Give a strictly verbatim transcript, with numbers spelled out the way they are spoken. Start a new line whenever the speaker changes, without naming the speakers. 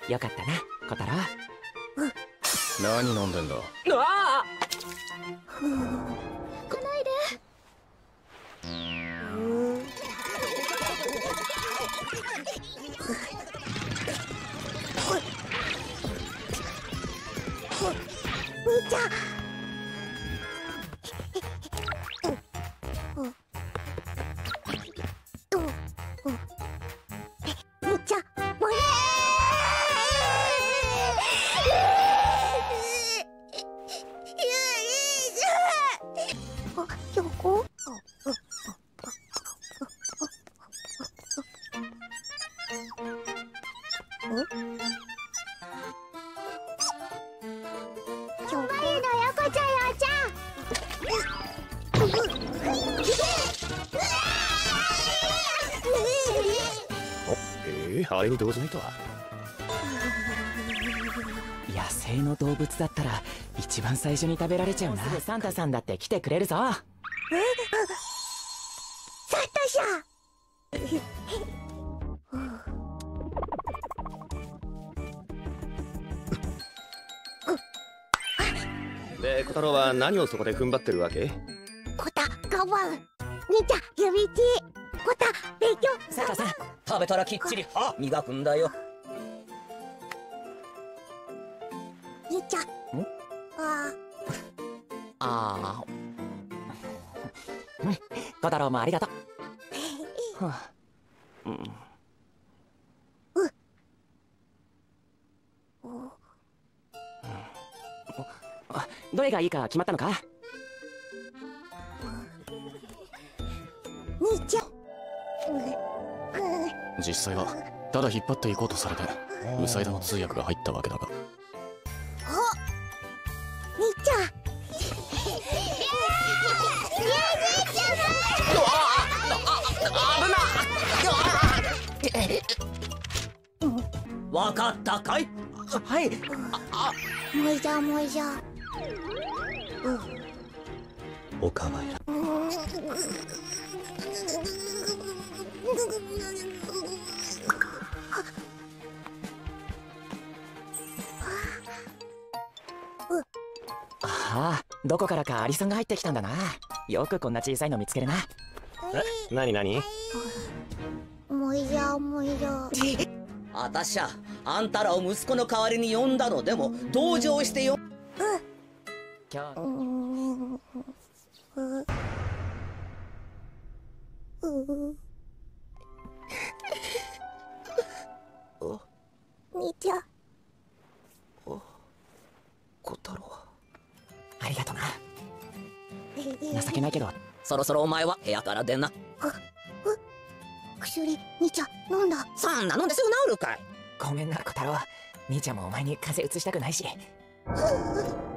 よかったな、小太郎。
何飲んでんだ。
うわあ。
来ないで。兄ちゃん。兄ちゃん、もうねー。あ、どこ？
えー、あれに同時にとは。
野生の動物だったら一番最初に食べられちゃうな。もうすぐサンタさんだって来てくれるぞ。
サンタさん。
で、小太郎は何をそこで踏ん張ってるわけ？
コタ、我慢。兄ちゃん、指ち。コタ、勉強。
サンタさん、食べたらきっちり歯磨くんだよ。
兄ちゃん。あ
あ。ああ。うん、小太郎もありがとう。はあ、うん。
うん。
どれがいいか決まったのか？
兄ちゃん。
実際はただ引っ張っていこうとされてウサイダの通訳が入ったわけだが。
あ、兄ちゃん。
わかったかい？はい。
あ、もいじゃもいじゃ。
おかわいら。ああ、どこからかアリさんが入ってきたんだな。よくこんな小さいの見つけるな。
え、なになに？
もいじゃもいじゃ。
あたしゃ、あんたらを息子の代わりに呼んだのでも同情してよ。
今日。
ううう兄ちゃん。
小太郎。
ありがとな。情けないけど、
そろそろお前は部屋から出な。
あ、薬、兄ちゃん、飲んだ。
そんな飲んですぐ治るかい。
ごめんな小太郎。兄ちゃんもお前に風邪うつしたくないし。
うう